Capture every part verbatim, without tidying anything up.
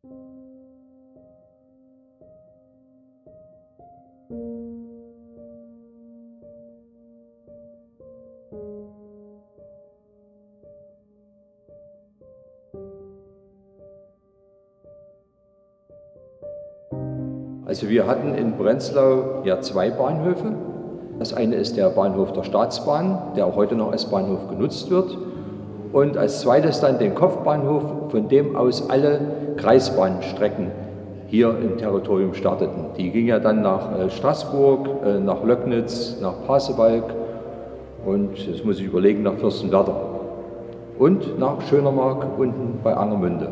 Also wir hatten in Prenzlau ja zwei Bahnhöfe. Das eine ist der Bahnhof der Staatsbahn, der auch heute noch als Bahnhof genutzt wird. Und als zweites dann den Kopfbahnhof, von dem aus alle Kreisbahnstrecken hier im Territorium starteten. Die ging ja dann nach Straßburg, nach Löcknitz, nach Pasewalk und, jetzt muss ich überlegen, nach Fürstenwerder und nach Schönermark unten bei Angermünde.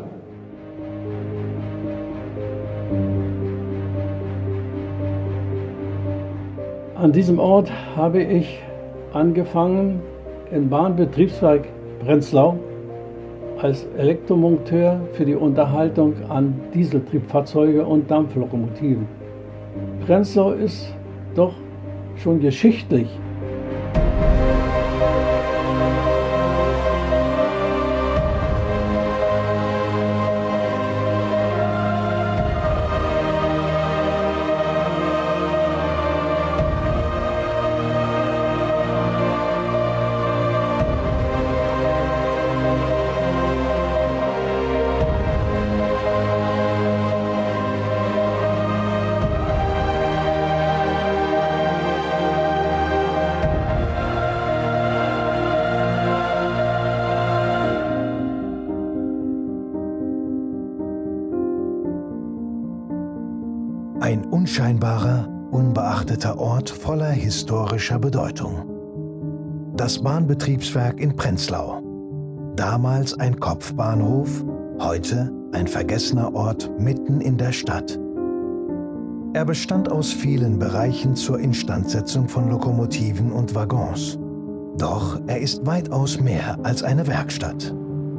An diesem Ort habe ich angefangen im Bahnbetriebswerk Prenzlau als Elektromonteur für die Unterhaltung an Dieseltriebfahrzeuge und Dampflokomotiven. Prenzlau ist doch schon geschichtlich. Ein unscheinbarer, unbeachteter Ort voller historischer Bedeutung. Das Bahnbetriebswerk in Prenzlau. Damals ein Kopfbahnhof, heute ein vergessener Ort mitten in der Stadt. Er bestand aus vielen Bereichen zur Instandsetzung von Lokomotiven und Waggons. Doch er ist weitaus mehr als eine Werkstatt.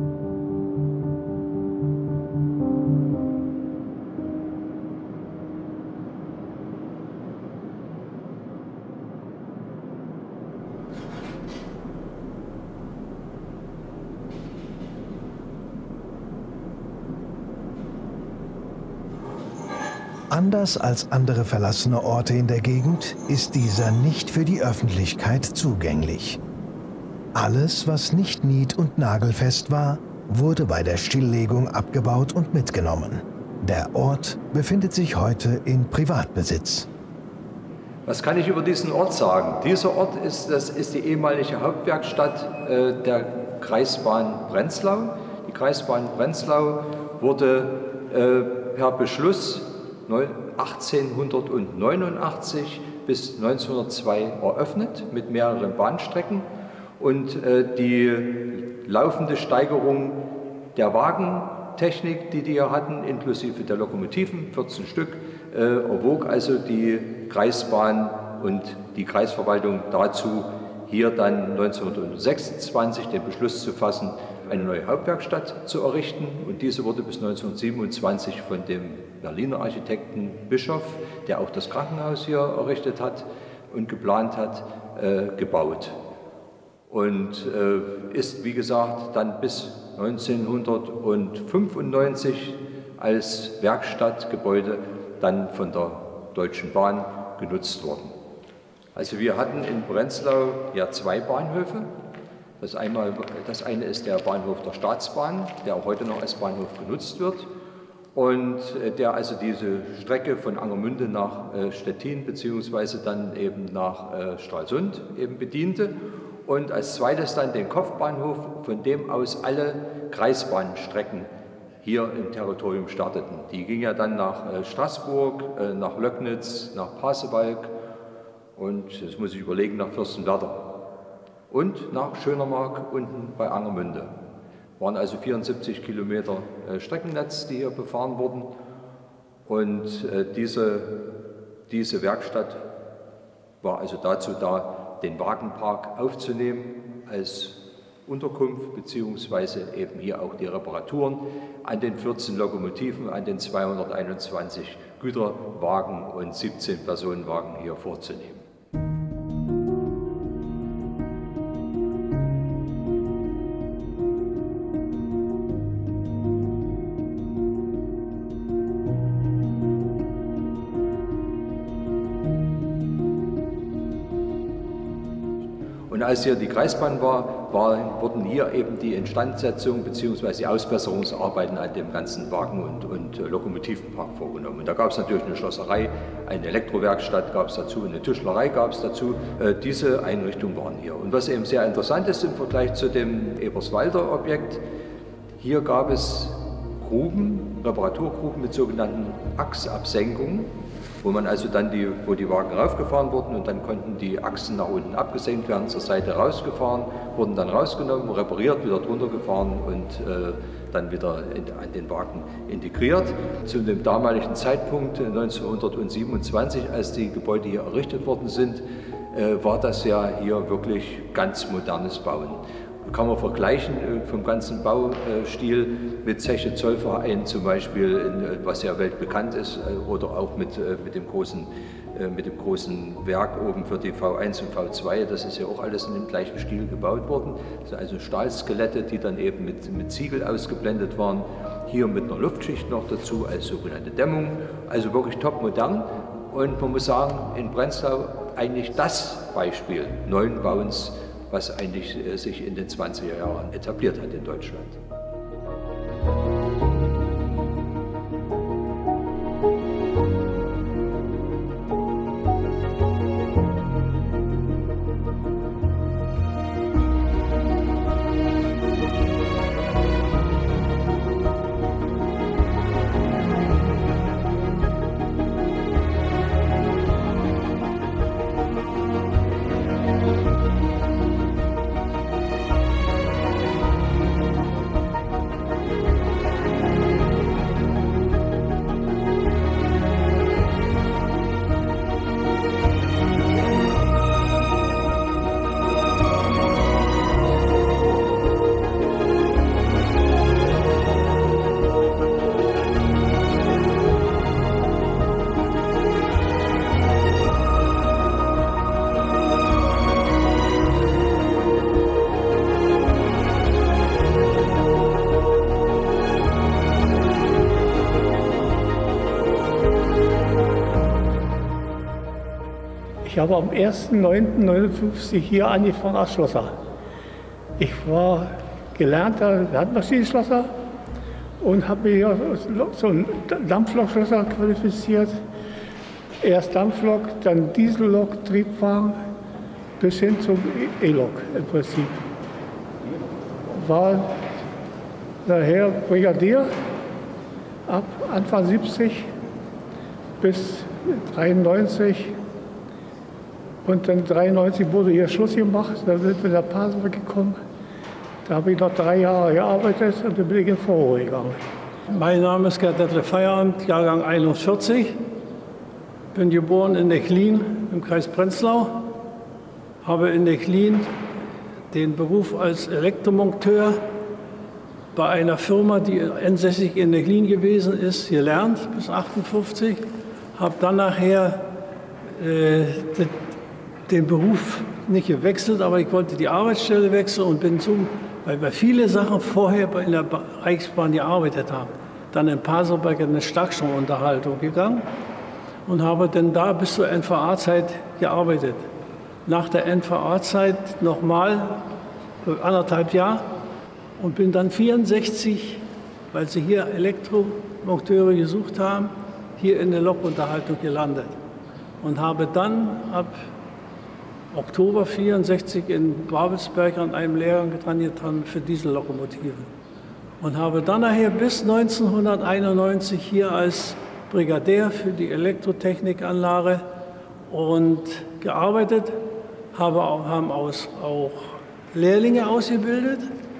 Anders als andere verlassene Orte in der Gegend ist dieser nicht für die Öffentlichkeit zugänglich. Alles, was nicht nied- und nagelfest war, wurde bei der Stilllegung abgebaut und mitgenommen. Der Ort befindet sich heute in Privatbesitz. Was kann ich über diesen Ort sagen? Dieser Ort ist, das ist die ehemalige Hauptwerkstatt äh, der Kreisbahn Prenzlau. Die Kreisbahn Prenzlau wurde äh, per Beschluss achtzehnhundertneunundachtzig bis neunzehnhundertzwei eröffnet mit mehreren Bahnstrecken und äh, die laufende Steigerung der Wagentechnik, die die hier hatten, inklusive der Lokomotiven, vierzehn Stück, äh, erwog also die Kreisbahn und die Kreisverwaltung dazu, hier dann neunzehnhundertsechsundzwanzig den Beschluss zu fassen, eine neue Hauptwerkstatt zu errichten, und diese wurde bis neunzehnhundertsiebenundzwanzig von dem Berliner Architekten Bischoff, der auch das Krankenhaus hier errichtet hat und geplant hat, äh, gebaut. Und äh, ist, wie gesagt, dann bis neunzehnhundertfünfundneunzig als Werkstattgebäude dann von der Deutschen Bahn genutzt worden. Also wir hatten in Prenzlau ja zwei Bahnhöfe. Das, einmal, das eine ist der Bahnhof der Staatsbahn, der auch heute noch als Bahnhof genutzt wird und der also diese Strecke von Angermünde nach äh, Stettin beziehungsweise dann eben nach äh, Stralsund eben bediente, und als zweites dann den Kopfbahnhof, von dem aus alle Kreisbahnstrecken hier im Territorium starteten. Die ging ja dann nach äh, Straßburg, äh, nach Löcknitz, nach Pasewalk und, jetzt muss ich überlegen, nach Fürstenwerder und nach Schönermark unten bei Angermünde. Waren also vierundsiebzig Kilometer äh, Streckennetz, die hier befahren wurden, und äh, diese, diese Werkstatt war also dazu da, den Wagenpark aufzunehmen als Unterkunft, beziehungsweise eben hier auch die Reparaturen an den vierzehn Lokomotiven, an den zweihunderteinundzwanzig Güterwagen und siebzehn Personenwagen hier vorzunehmen. als hier die Kreisbahn war, war wurden hier eben die Instandsetzung bzw. die Ausbesserungsarbeiten an dem ganzen Wagen- und, und äh, Lokomotivenpark vorgenommen. Und da gab es natürlich eine Schlosserei, eine Elektrowerkstatt gab es dazu, eine Tischlerei gab es dazu. Äh, diese Einrichtungen waren hier. Und was eben sehr interessant ist im Vergleich zu dem Eberswalder Objekt, hier gab es Gruben, Reparaturgruben mit sogenannten Achsabsenkungen, wo man also dann die, wo die Wagen raufgefahren wurden und dann konnten die Achsen nach unten abgesenkt werden, zur Seite rausgefahren, wurden dann rausgenommen, repariert, wieder drunter gefahren und äh, dann wieder in, an den Wagen integriert. Zu dem damaligen Zeitpunkt neunzehnhundertsiebenundzwanzig, als die Gebäude hier errichtet worden sind, äh, war das ja hier wirklich ganz modernes Bauen. Kann man vergleichen äh, vom ganzen Baustil mit Zeche Zollverein zum Beispiel, in, was ja weltbekannt ist, äh, oder auch mit, äh, mit, dem großen, äh, mit dem großen Werk oben für die V eins und V zwei. Das ist ja auch alles in dem gleichen Stil gebaut worden. Das sind also Stahlskelette, die dann eben mit, mit Ziegel ausgeblendet waren. Hier mit einer Luftschicht noch dazu als sogenannte Dämmung. Also wirklich top modern. Und man muss sagen, in Prenzlau eigentlich das Beispiel neuen Bauens, was eigentlich äh, sich in den zwanziger Jahren etabliert hat in Deutschland. Ich habe am ersten neunten neunundfünfzig hier angefangen als Schlosser. Ich war gelernter Landmaschinenschlosser und habe mich zum Dampflokschlosser qualifiziert. Erst Dampflok, dann Diesellok, Triebwagen bis hin zum E-Lok im Prinzip. War daher Brigadier ab Anfang siebzig bis dreiundneunzig. Und dann dreiundneunzig wurde hier Schluss gemacht, dann sind wir nach Pasewalk gekommen. Da habe ich noch drei Jahre gearbeitet und dann bin ich in Vorruhe gegangen. Mein Name ist Gerd Detlev Feierabend, Jahrgang einundvierzig. Bin geboren in Nechlin im Kreis Prenzlau. Habe in Nechlin den Beruf als Elektromonteur bei einer Firma, die ansässig in Nechlin gewesen ist, gelernt bis achtundfünfzig. Habe dann nachher äh, den Beruf nicht gewechselt, aber ich wollte die Arbeitsstelle wechseln und bin zum, weil wir viele Sachen vorher in der Reichsbahn gearbeitet haben, dann in Pasewalk in eine Starkstromunterhaltung gegangen und habe dann da bis zur N V A-Zeit gearbeitet. Nach der N V A-Zeit nochmal für anderthalb Jahre und bin dann vierundsechzig, weil sie hier Elektromonteure gesucht haben, hier in der Lokunterhaltung gelandet und habe dann ab Oktober vierundsechzig in Babelsberg an einem Lehrgang dran getan für Diesellokomotiven und habe dann nachher bis neunzehnhunderteinundneunzig hier als Brigadier für die Elektrotechnikanlage und gearbeitet, habe auch, haben aus, auch Lehrlinge ausgebildet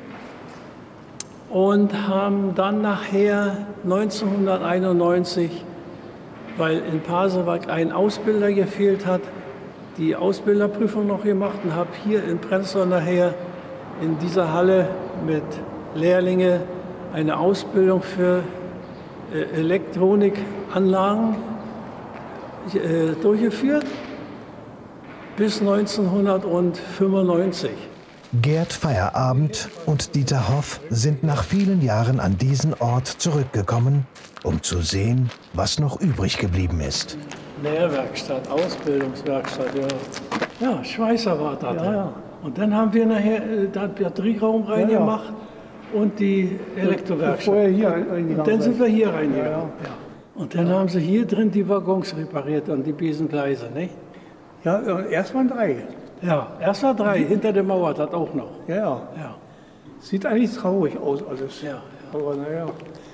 und haben dann nachher neunzehnhunderteinundneunzig, weil in Pasewalk ein Ausbilder gefehlt hat, die Ausbilderprüfung noch gemacht und habe hier in Prenzlau nachher in dieser Halle mit Lehrlinge eine Ausbildung für äh, Elektronikanlagen äh, durchgeführt bis neunzehnhundertfünfundneunzig. Gerd Feierabend und Dieter Hoff sind nach vielen Jahren an diesen Ort zurückgekommen, um zu sehen, was noch übrig geblieben ist. Lehrwerkstatt, Ausbildungswerkstatt, ja. Ja, Schweißer war da. Ja, ja. Und dann haben wir nachher äh, den Batterieraum reingemacht ja, ja. und die Elektrowerkstatt. Vorher hier reingegangen. Und dann sind wir hier reingegangen. Ja, ja. Ja. Und dann haben sie hier drin die Waggons repariert und die Besengleise, nicht? Ja, erst mal drei. Ja, erst mal drei, hinter der Mauer das auch noch. Ja, ja. Ja. Sieht eigentlich traurig aus alles. Ja, ja. Aber naja,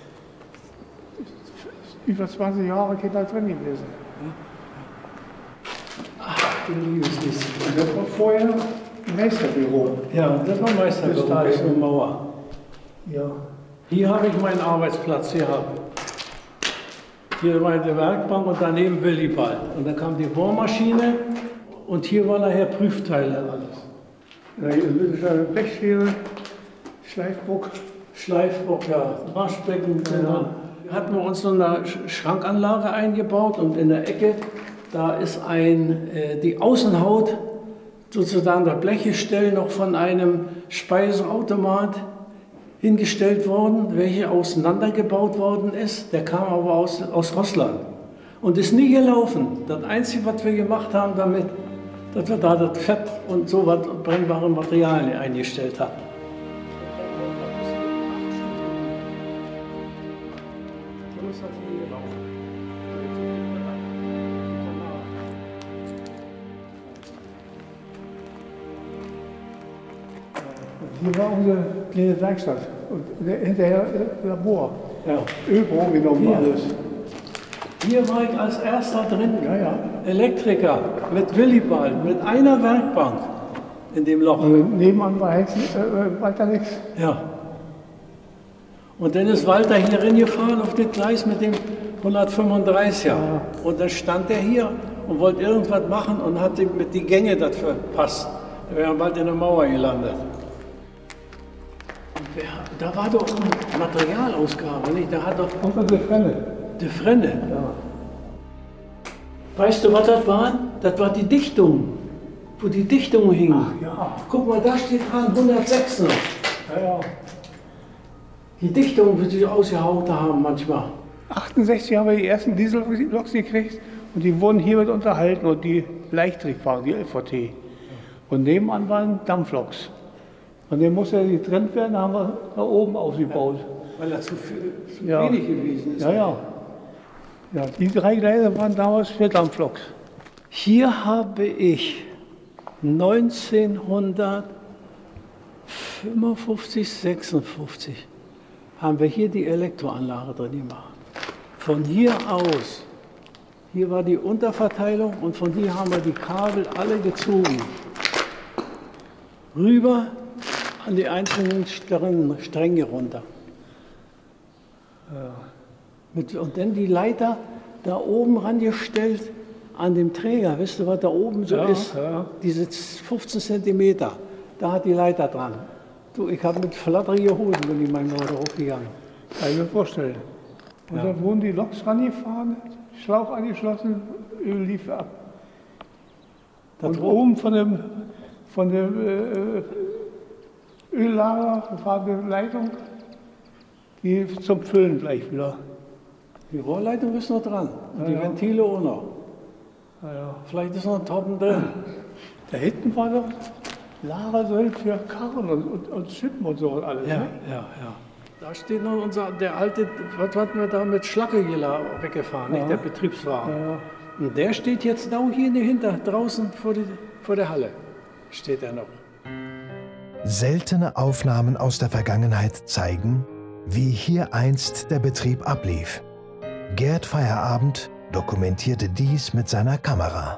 über zwanzig Jahre geht da drin gewesen. Ach, du liebes bisschen. Und das war vorher Meisterbüro. Ja, das war Meisterbüro, bis zur Mauer. Ja. Hier habe ich meinen Arbeitsplatz gehabt. Hier war die Werkbank und daneben Willibald. Und dann kam die Bohrmaschine und hier waren nachher Prüfteile alles. Ja, Blechschere, Schleifbock. Schleifbock, ja, Waschbecken. Ja. Hatten wir uns so eine Schrankanlage eingebaut und in der Ecke, da ist ein, äh, die Außenhaut, sozusagen der Blechgestell noch von einem Speiseautomat hingestellt worden, welcher auseinandergebaut worden ist. Der kam aber aus, aus Russland und ist nie gelaufen. Das Einzige, was wir gemacht haben damit, dass wir da das Fett und so was brennbare Materialien eingestellt hatten. Hier war unsere kleine Werkstatt und hinterher Labor. Ja. Ölproben genommen, Hier. alles. Hier war ich als erster drin, Ja, ja. Elektriker mit Willibald, mit einer Werkbank in dem Loch. Und nebenan war jetzt äh, weiter nichts. Ja. Und dann ist Walter hier reingefahren auf das Gleis mit dem hundertfünfunddreißiger. Ja. Und dann stand er hier und wollte irgendwas machen und hat mit die Gänge das verpasst. Da wäre bald in der Mauer gelandet. Und wer, da war doch eine Materialausgabe, nicht? Da hat doch Und die Frenne. die Frenne. Ja. Weißt du, was das war? Das war die Dichtung, wo die Dichtung hing. Ach ja. Guck mal, da steht dran hundertsechs noch. Ja, ja. Die Dichtung, wie sie ausgehauen haben manchmal. achtundsechzig haben wir die ersten Dieselloks gekriegt und die wurden hiermit unterhalten und die Leichttriebwagen, die L V T. Und nebenan waren Dampfloks. Und dann musste er getrennt werden, da haben wir da oben ausgebaut. Weil er zu, viel, zu Ja. wenig gewesen ist. Ja, ja. Ja, die drei Gleise waren damals für Dampfloks. Hier habe ich neunzehnhundertfünfundfünfzig, sechsundfünfzig haben wir hier die Elektroanlage drin gemacht. Von hier aus, hier war die Unterverteilung und von hier haben wir die Kabel alle gezogen. Rüber an die einzelnen Stränge runter. Ja. Mit, und dann die Leiter da oben rangestellt an dem Träger. Wisst ihr, was da oben so Ja, ist? ja. Diese fünfzehn Zentimeter, da hat die Leiter dran. Du, ich habe mit flatterigen Hosen bin ich manchmal da hochgegangen. Kann ich mir vorstellen. Und Ja. da wurden die Loks rangefahren, Schlauch angeschlossen, Öl lief ab. Das Und war- oben von dem, von dem äh, Öllager war eine Leitung, die zum Füllen gleich wieder. Die Rohrleitung ist noch dran und die Ja, ja. Ventile auch noch. Ja, ja. Vielleicht ist noch ein Toppen drin. Da hinten war doch Lagersäulen für Karren und, und, und Schippen und so und alles. Ja, Ne? ja, ja. Da steht noch unser, der alte, was hatten wir da mit Schlacke weggefahren, Ja. nicht der Betriebswagen. Ja, ja. Und der steht jetzt da hier hinter, draußen vor, die, vor der Halle. Steht er noch. Seltene Aufnahmen aus der Vergangenheit zeigen, wie hier einst der Betrieb ablief. Gerd Feierabend dokumentierte dies mit seiner Kamera.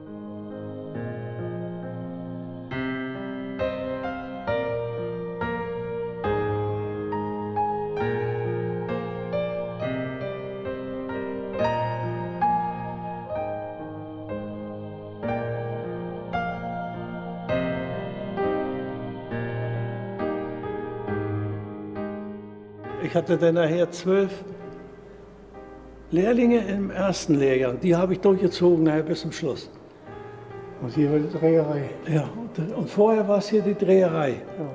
Ich hatte dann nachher zwölf Lehrlinge im ersten Lehrgang. Die habe ich durchgezogen nachher bis zum Schluss. Und hier war die Dreherei. Ja, und, und vorher war es hier die Dreherei. Ja.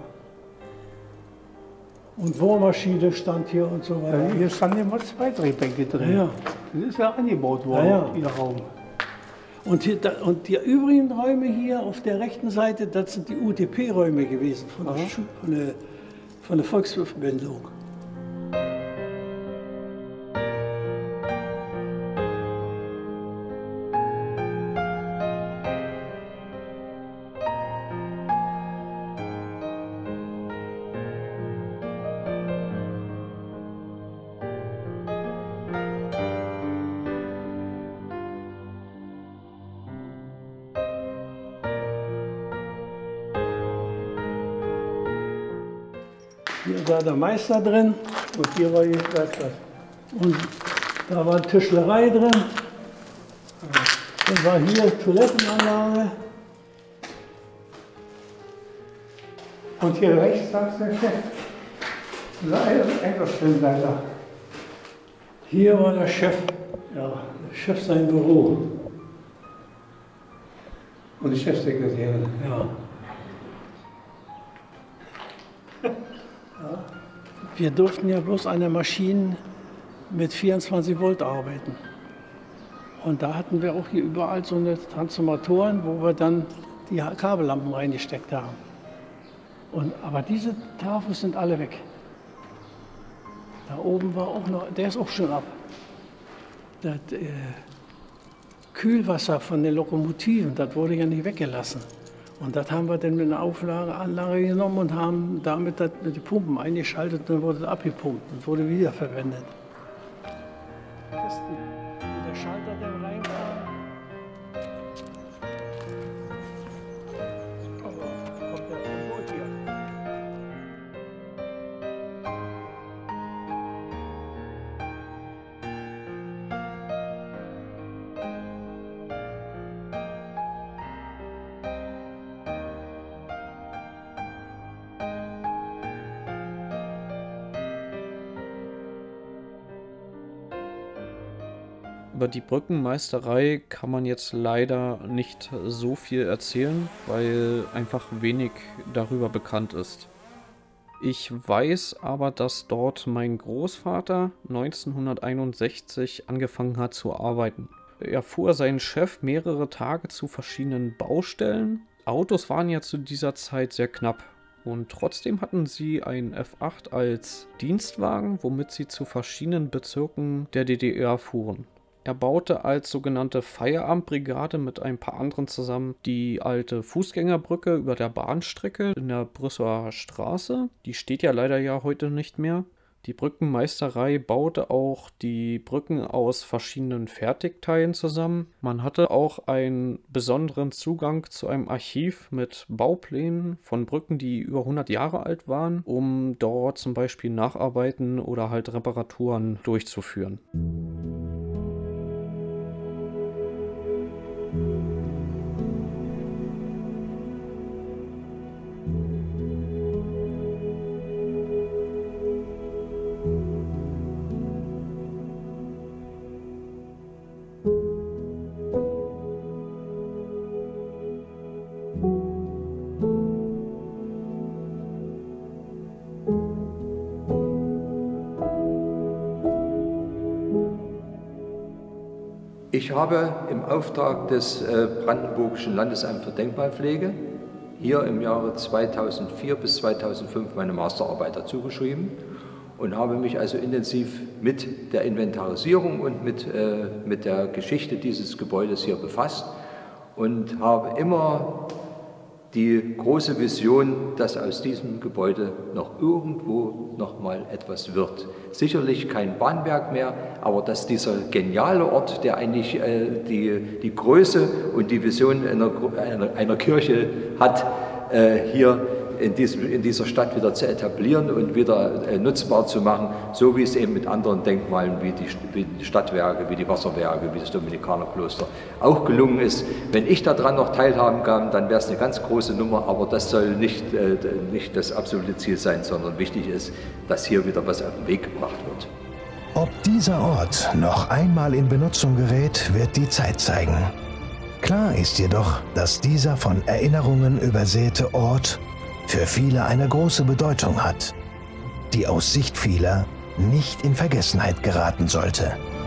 Und Bohrmaschine stand hier und so Ja, weiter. hier standen immer zwei Drehbänke drin. Ja. Das ist ja angebaut worden, Ja, ja. dieser Raum. Und, hier, da, und die übrigen Räume hier auf der rechten Seite, das sind die U T P-Räume gewesen von der, von der, von der Volksverbindung. Hier war der Meister drin und hier war die Werkstatt. Und da war Tischlerei drin. Dann war hier Toilettenanlage. Und hier rechts saß der Chef, der Enkelspinleiter. Hier war der Chef, Ja. der Chef sein Büro. Und die Chefsekretärin. Ja. Wir durften ja bloß an der Maschine mit vierundzwanzig Volt arbeiten. Und da hatten wir auch hier überall so eine Transformatoren, wo wir dann die Kabellampen reingesteckt haben. Und, aber diese Trafos sind alle weg. Da oben war auch noch, der ist auch schon ab. Das äh, Kühlwasser von den Lokomotiven, das wurde ja nicht weggelassen. Und das haben wir dann mit einer Auflageanlage genommen und haben damit das, die Pumpen eingeschaltet und dann wurde es abgepumpt und wurde wiederverwendet. Das ist der Schalter, der reinkam. Aber kommt der von dort hier. Über die Brückenmeisterei kann man jetzt leider nicht so viel erzählen, weil einfach wenig darüber bekannt ist. Ich weiß aber, dass dort mein Großvater neunzehnhunderteinundsechzig angefangen hat zu arbeiten. Er fuhr seinen Chef mehrere Tage zu verschiedenen Baustellen. Autos waren ja zu dieser Zeit sehr knapp. Und trotzdem hatten sie einen F acht als Dienstwagen, womit sie zu verschiedenen Bezirken der D D R fuhren. Er baute als sogenannte Feierabendbrigade mit ein paar anderen zusammen die alte Fußgängerbrücke über der Bahnstrecke in der Brüsseler Straße. Die steht ja leider ja heute nicht mehr. Die Brückenmeisterei baute auch die Brücken aus verschiedenen Fertigteilen zusammen. Man hatte auch einen besonderen Zugang zu einem Archiv mit Bauplänen von Brücken, die über hundert Jahre alt waren, um dort zum Beispiel Nacharbeiten oder halt Reparaturen durchzuführen. Ich habe im Auftrag des äh, Brandenburgischen Landesamts für Denkmalpflege hier im Jahre zweitausendvier bis zweitausendfünf meine Masterarbeit dazu geschrieben und habe mich also intensiv mit der Inventarisierung und mit, äh, mit der Geschichte dieses Gebäudes hier befasst und habe immer die große Vision, dass aus diesem Gebäude noch irgendwo noch mal etwas wird. Sicherlich kein Bahnwerk mehr, aber dass dieser geniale Ort, der eigentlich äh, die, die Größe und die Vision einer, einer, einer Kirche hat, äh, hier in, diesem, in dieser Stadt wieder zu etablieren und wieder äh, nutzbar zu machen, so wie es eben mit anderen Denkmalen wie die, wie die Stadtwerke, wie die Wasserwerke, wie das Dominikanerkloster auch gelungen ist. Wenn ich daran noch teilhaben kann, dann wäre es eine ganz große Nummer, aber das soll nicht, äh, nicht das absolute Ziel sein, sondern wichtig ist, dass hier wieder was auf den Weg gebracht wird. Ob dieser Ort noch einmal in Benutzung gerät, wird die Zeit zeigen. Klar ist jedoch, dass dieser von Erinnerungen übersäte Ort für viele eine große Bedeutung hat, die aus Sicht vieler nicht in Vergessenheit geraten sollte.